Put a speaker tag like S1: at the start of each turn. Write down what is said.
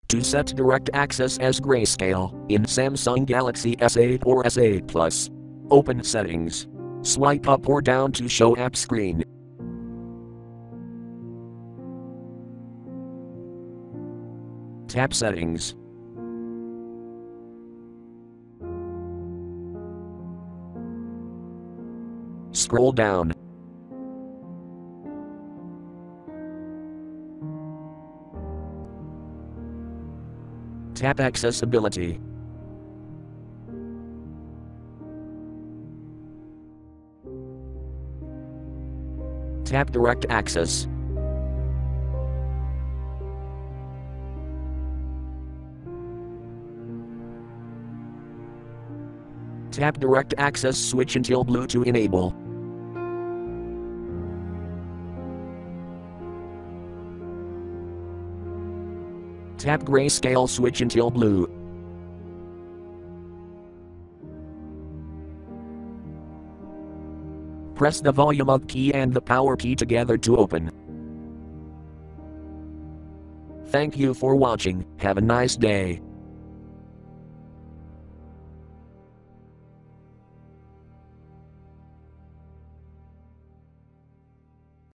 S1: To set direct access as Grayscale in Samsung Galaxy S8 or S8 Plus. Open Settings. Swipe up or down to show app screen. Tap Settings. Scroll down. Tap Accessibility. Tap Direct Access. Tap Direct Access switch until blue to enable. Tap Grayscale switch until blue. Press the volume up key and the power key together to open. Thank you for watching. Have a nice day.